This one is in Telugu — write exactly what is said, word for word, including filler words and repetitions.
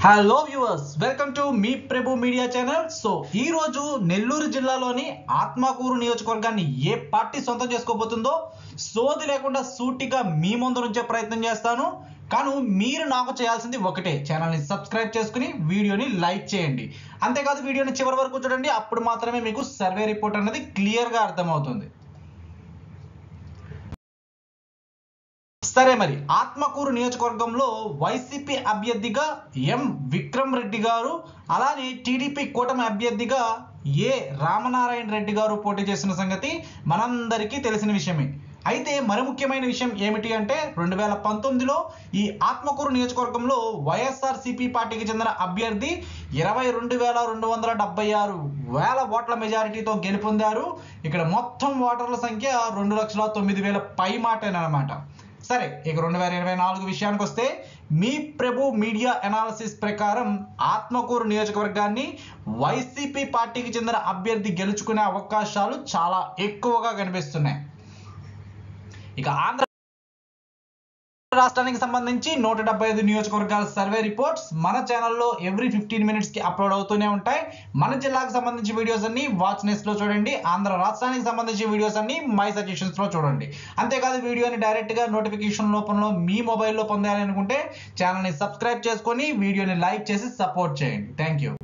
హలో వ్యూవర్స్, వెల్కమ్ టు మీ ప్రభు మీడియా ఛానల్. సో ఈ రోజు నెల్లూరు జిల్లాలోని ఆత్మకూరు నియోజకవర్గాన్ని ఏ పార్టీ సొంతం చేసుకోబోతుందో సోది లేకుండా సూటిగా మీ ముందు నుంచే ప్రయత్నం చేస్తాను. కానీ మీరు నాకు చేయాల్సింది ఒకటే, ఛానల్ని సబ్స్క్రైబ్ చేసుకుని వీడియోని లైక్ చేయండి. అంతేకాదు వీడియోని చివరి వరకు చూడండి, అప్పుడు మాత్రమే మీకు సర్వే రిపోర్ట్ అనేది క్లియర్గా అర్థమవుతుంది. సరే, మరి ఆత్మకూరు నియోజకవర్గంలో వైసీపీ అభ్యర్థిగా ఎం విక్రమ్ రెడ్డి గారు, అలానే టీడీపీ కూటమి అభ్యర్థిగా ఏ రామనారాయణ రెడ్డి గారు పోటీ చేసిన సంగతి మనందరికీ తెలిసిన విషయమే. అయితే మరి ముఖ్యమైన విషయం ఏమిటి అంటే, రెండు వేల పంతొమ్మిదిలో ఈ ఆత్మకూరు నియోజకవర్గంలో వైఎస్ఆర్సీపీ పార్టీకి చెందిన అభ్యర్థి ఇరవై రెండు వేల రెండు వందల డెబ్బై ఆరు వేల ఓట్ల మెజారిటీతో గెలుపొందారు. ఇక్కడ మొత్తం ఓటర్ల సంఖ్య రెండు లక్షల తొమ్మిది వేల పై మాటేనమాట. సరే, ఇక రెండు వేల ఇరవై నాలుగు విషయానికి వస్తే, మీ ప్రభు మీడియా అనాలిసిస్ ప్రకారం ఆత్మకూరు నియోజకవర్గాన్ని వైసీపీ పార్టీకి చెందిన అభ్యర్థి గెలుచుకునే అవకాశాలు చాలా ఎక్కువగా కనిపిస్తున్నాయి. ఇక ఆంధ్ర రాష్ట్రానికి సంబంధించి నూట డెబ్బై ఐదు నియోజకవర్గాల సర్వే రిపోర్ట్స్ మన ఛానల్లో ఎవ్రీ ఫిఫ్టీన్ మినిట్స్ కి అప్లోడ్ అవుతూనే ఉంటాయి. మన జిల్లాకు సంబంధించి వీడియోస్ అన్ని వాచ్ నెస్ లో చూడండి, ఆంధ్ర రాష్ట్రానికి సంబంధించి వీడియోస్ అన్ని మై సజెషన్స్ లో చూడండి. అంతేకాదు వీడియోని డైరెక్ట్ గా నోటిఫికేషన్ రూపంలో మీ మొబైల్లో పొందాలి అనుకుంటే ఛానల్ని సబ్స్క్రైబ్ చేసుకొని వీడియోని లైక్ చేసి సపోర్ట్ చేయండి. Thank you.